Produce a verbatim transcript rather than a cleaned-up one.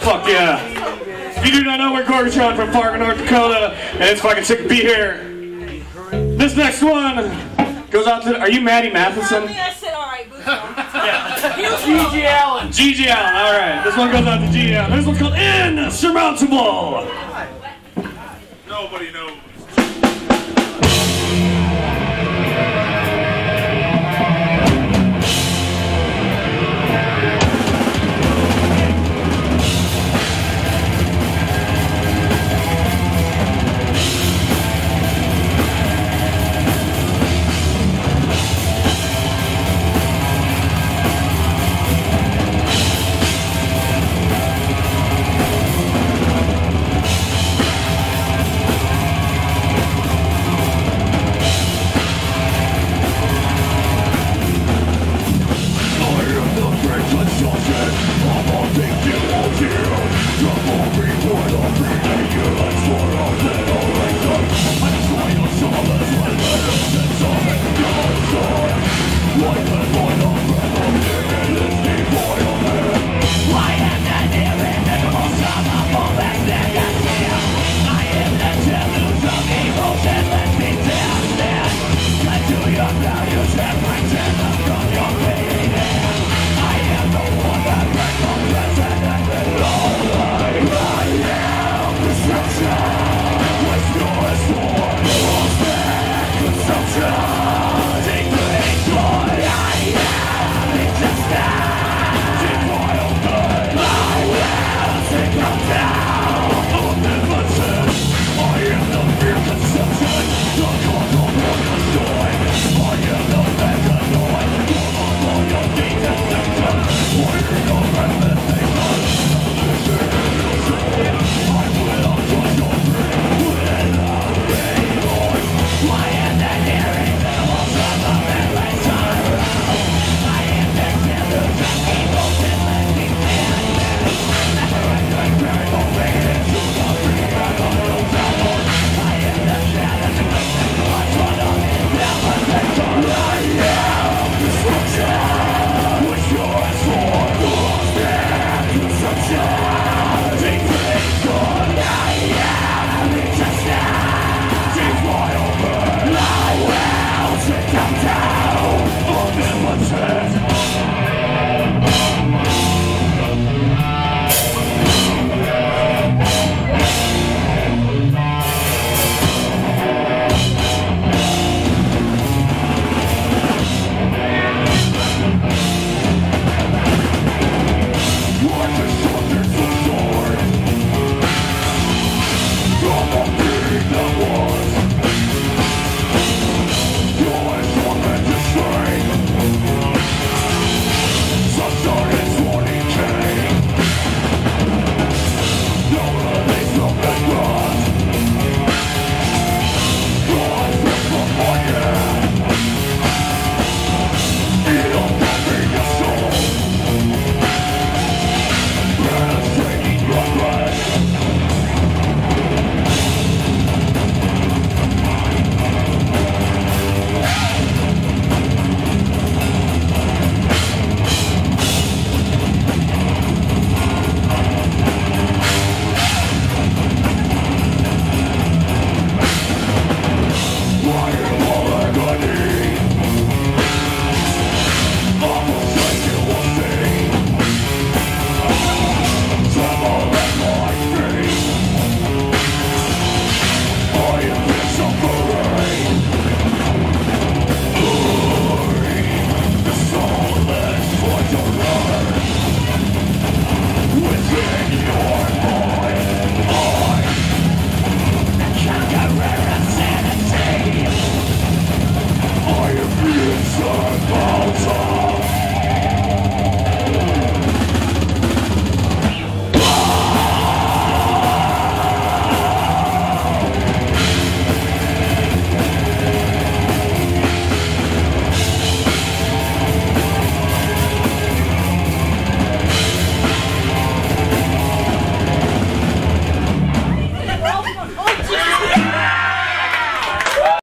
Fuck yeah. If you do not know, we're Gorgatron from Fargo, North Dakota, and it's fucking sick to be here. This next one goes out to, are you Maddie Matheson? I said alright, Yeah. G G Allen. G G Allen, alright. This one goes out to G G Allen. This one's called Insurmountable. Nobody knows.